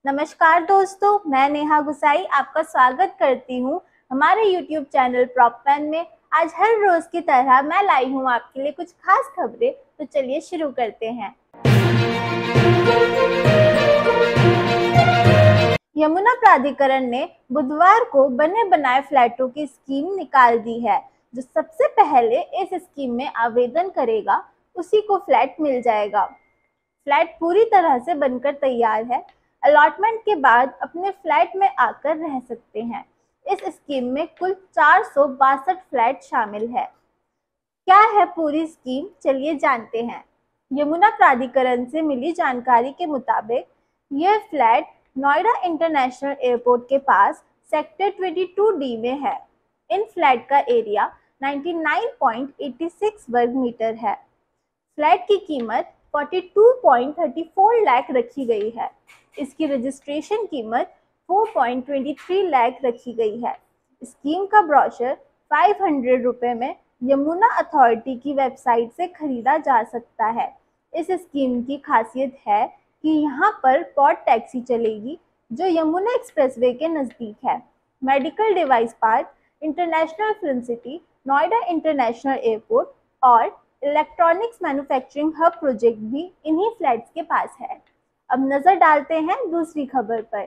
नमस्कार दोस्तों, मैं नेहा गुसाई आपका स्वागत करती हूँ हमारे YouTube चैनल प्रॉपमैन में। आज हर रोज की तरह मैं लाई हूँ आपके लिए कुछ खास खबरें, तो चलिए शुरू करते हैं। यमुना प्राधिकरण ने बुधवार को बने बनाए फ्लैटों की स्कीम निकाल दी है। जो सबसे पहले इस स्कीम में आवेदन करेगा उसी को फ्लैट मिल जाएगा। फ्लैट पूरी तरह से बनकर तैयार है। अलॉटमेंट के बाद अपने फ्लैट में आकर रह सकते हैं। इस स्कीम में कुल 462 फ्लैट शामिल है। क्या है पूरी स्कीम, चलिए जानते हैं। यमुना प्राधिकरण से मिली जानकारी के मुताबिक यह फ्लैट नोएडा इंटरनेशनल एयरपोर्ट के पास सेक्टर 22D में है। इन फ्लैट का एरिया 99.86 वर्ग मीटर है। फ्लैट की कीमत 42.34 लाख रखी गई है। इसकी रजिस्ट्रेशन कीमत 4.23 लाख रखी गई है। स्कीम का ब्रोशर 500 रुपये में यमुना अथॉरिटी की वेबसाइट से खरीदा जा सकता है। इस स्कीम की खासियत है कि यहाँ पर पॉड टैक्सी चलेगी जो यमुना एक्सप्रेसवे के नज़दीक है। Medical device park, international film city, Noida international airport और इलेक्ट्रॉनिक्स मैन्युफैक्चरिंग हब प्रोजेक्ट भी इन्हीं फ्लैट्स के पास है। अब नजर डालते हैं दूसरी खबर पर।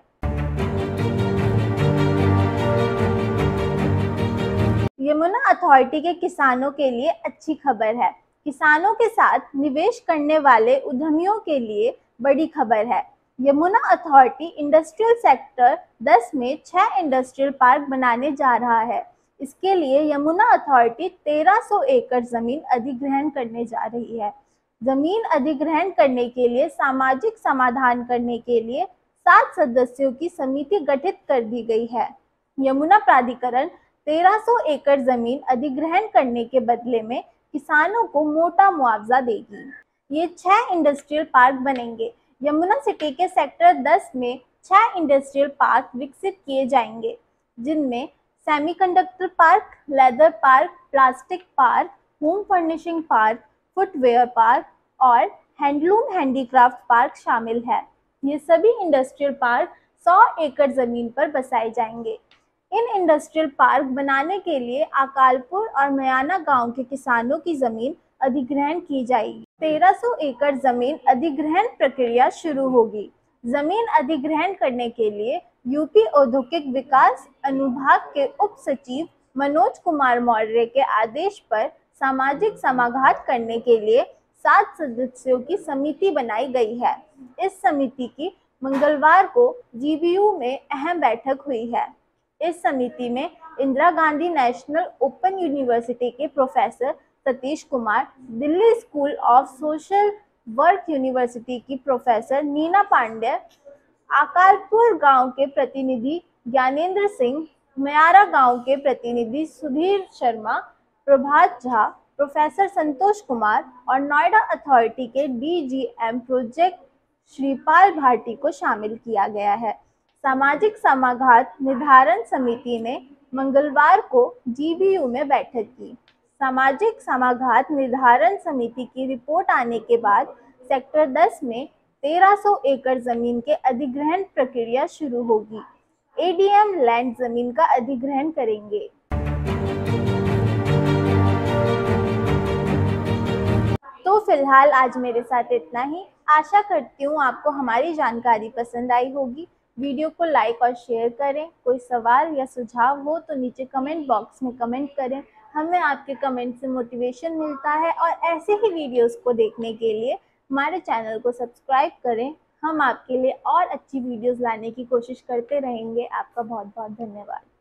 यमुना अथॉरिटी के किसानों के लिए अच्छी खबर है। किसानों के साथ निवेश करने वाले उद्यमियों के लिए बड़ी खबर है। यमुना अथॉरिटी इंडस्ट्रियल सेक्टर 10 में 6 इंडस्ट्रियल पार्क बनाने जा रहा है। इसके लिए यमुना अथॉरिटी 1300 एकड़ जमीन अधिग्रहण करने जा रही है। जमीन अधिग्रहण करने के लिए सामाजिक समाधान करने के लिए 7 सदस्यों की समिति गठित कर दी गई है। यमुना प्राधिकरण 1300 एकड़ जमीन अधिग्रहण करने के बदले में किसानों को मोटा मुआवजा देगी। ये 6 इंडस्ट्रियल पार्क बनेंगे। यमुना सिटी के सेक्टर 10 में 6 इंडस्ट्रियल पार्क विकसित किए जाएंगे, जिनमें semiconductor park, leather park, plastic park, home furnishing park, footwear park और हैंडलूम हैंडीक्राफ्ट पार्क शामिल है। ये सभी इंडस्ट्रियल पार्क 100 एकड़ जमीन पर बसाए जाएंगे। इन इंडस्ट्रियल पार्क बनाने के लिए अकालपुर और मयाना गांव के किसानों की जमीन अधिग्रहण की जाएगी। 1300 एकड़ जमीन अधिग्रहण प्रक्रिया शुरू होगी। जमीन अधिग्रहण करने के लिए यूपी औद्योगिक विकास अनुभाग के उप सचिव मनोज कुमार मौर्य के आदेश पर सामाजिक समाघात करने के लिए 7 सदस्यों की समिति बनाई गई है। इस समिति की मंगलवार को जीबीयू में अहम बैठक हुई है। इस समिति में Indira Gandhi national open university के professor Satish Kumar, Delhi school of social work university की प्रोफेसर नीना पांडे, अकालपुर गांव के प्रतिनिधि ज्ञानेंद्र सिंह, मयारा गांव के प्रतिनिधि सुधीर शर्मा, प्रभात झा, प्रोफेसर संतोष कुमार और नोएडा अथॉरिटी के डीजीएम प्रोजेक्ट श्रीपाल भाटी को शामिल किया गया है। सामाजिक समाघात निर्धारण समिति ने मंगलवार को जीबीयू में बैठक की। सामाजिक समाघात निर्धारण समिति की रिपोर्ट आने के बाद सेक्टर 10 में 1300 एकड़ जमीन के अधिग्रहण प्रक्रिया शुरू होगी। एडीएम लैंड जमीन का अधिग्रहण करेंगे। तो फिलहाल आज मेरे साथ इतना ही। आशा करती हूँ आपको हमारी जानकारी पसंद आई होगी। वीडियो को लाइक और शेयर करें। कोई सवाल या सुझाव हो तो नीचे कमेंट बॉक्स में कमेंट करें। हमें आपके कमेंट से मोटिवेशन मिलता है और ऐसे ही वीडियोस को देखने के लिए हमारे चैनल को सब्सक्राइब करें। हम आपके लिए और अच्छी वीडियोस लाने की कोशिश करते रहेंगे। आपका बहुत बहुत धन्यवाद।